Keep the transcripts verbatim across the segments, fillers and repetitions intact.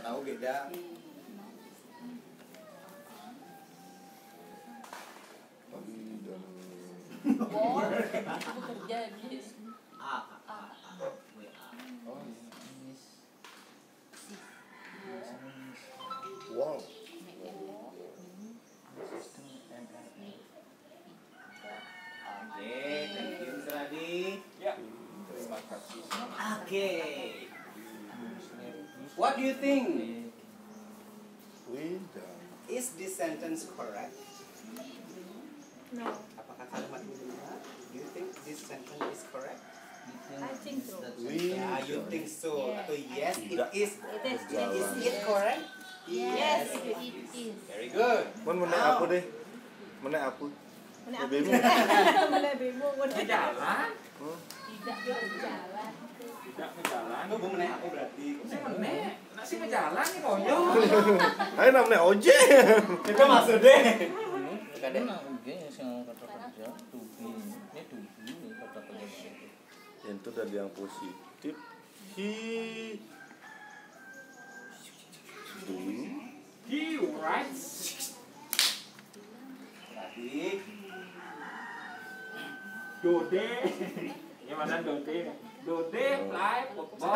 tahu beda. Oh, aku kerja di A, A, A, W, A. Oh, Wow. Oke, thank you Mister Adi. ya. Terima kasih. Oke. What do you think? We done. Is this sentence correct? No. Apakah kalimat ini benar? Do you think this sentence is correct? I think so. We Ya, you done. think so? Yeah. Atau yes, it Tidak. is. It is. Is it correct? Yes, it is. Very good. Mon mana Now, aku deh? Mana aku? Mana aku Bemo. mana bemo mana Jalan, Hmm? tidak berjalan. tidak ngejalan. Lu mau aku berarti. Saya menek, nak sih ngejalan nih konyo. Ayo namanya ojek. Itu maksudnya. Kadang oke yang kata kerja tubi ini tubi ini kata kerja Itu dari yang positif. He do He writes. Tadi Dode. Ini mana Dode? Dode play football.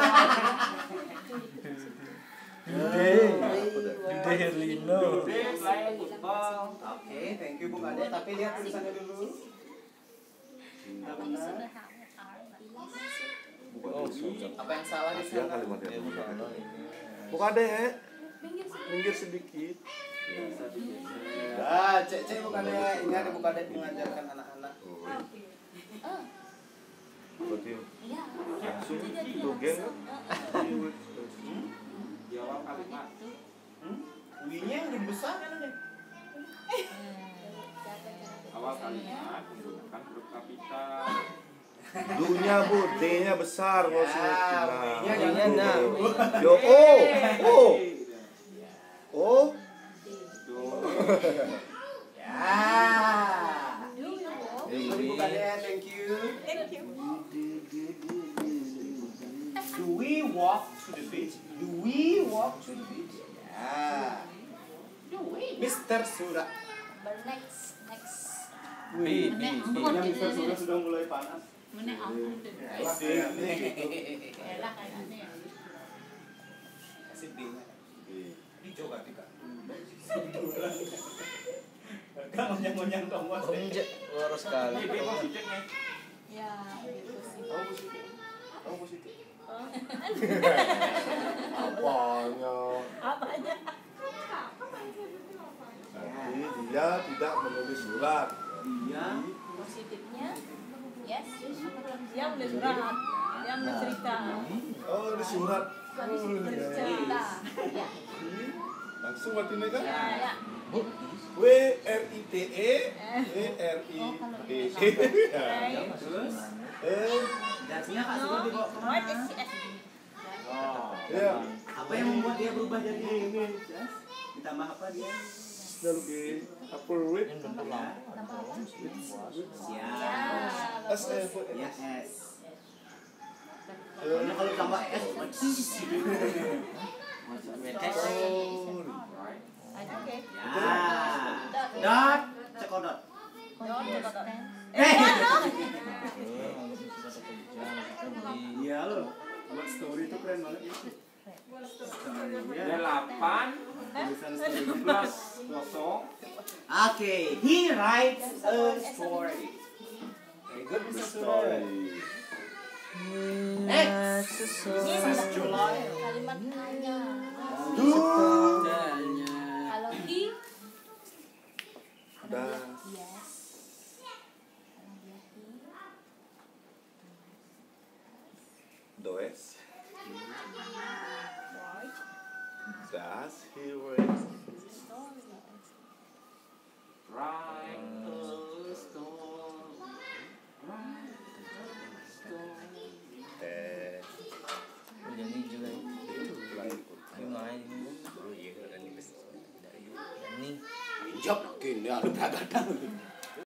Dude Dude Herlino Dode play football. Oke, thank you Bung Ade. Tapi lihat tulisannya dulu. Benar. oh sudah Apa yang salah di Yang sana? kalimat yang dia benar. salah ini Buka deh. Minggir sedikit. Ah, cek cek Bung Ade. Ini ada Bung Ade mengajarkan anak-anak. Berarti Iya. langsung itu geng kan? Jawab kalimat. Hmm? W-nya yang lebih besar kan ada? Awal kalimat menggunakan huruf kapital. Du-nya bu, D-nya besar kalau Ya, sini. W-nya Nah, jangan gitu. nah. Yo, oh, oh, oh. Ya. Dewi Bung Ade, thank you. Thank you. Do we walk to the beach? Do we walk to the beach? Ya. Mister Sura. Next, next. B B B Kayaknya Mister Sura sudah mulai panas. Mana ampun deh. Asik. Elah kayaknya. Kasih B-nya. Ini juga tiga. Kan ngonyang-ngonyang dong mas. Onjek luar sekali Ini positif nih. Ya, gitu sih. Kamu positif. Kamu positif. Oh. Apanya? Apa aja? Tapi dia tidak menulis surat. Iya. Positifnya? Yes. Dia menulis surat. Dia menulis cerita. Oh, ini surat. Menulis cerita. Ya. Langsung artinya kan? Ya, ya. W R I T E W R I T E. Terus? Eh, Dasnya Kak Sura dibawa kemana? What is S? Oh. ya. Apa yang membuat dia berubah jadi ini? Jas? Ditambah apa dia? Lalu di upper lip. ini bentuk lampu Ya. S E F Ya S. S. Karena kalau ditambah S, persis. Oh, Oke. Ya. Dot. Cekodot. Don, coba Don. Eh. kerja Iya loh. Buat story itu keren banget itu. Delapan Tulisan story. plus kosong. Oke, he writes a story. Very good, the Mister story. Next. First July. Kalimat hanya. Do. Kalau he, Das. yes. Kalau dia he, Does. right. Das. He writes. Write a story. Write a story. Eh. jadi juga Lain. ini main ini Oh iya, kan ini. ini Jawab, oke, ini ada beragam.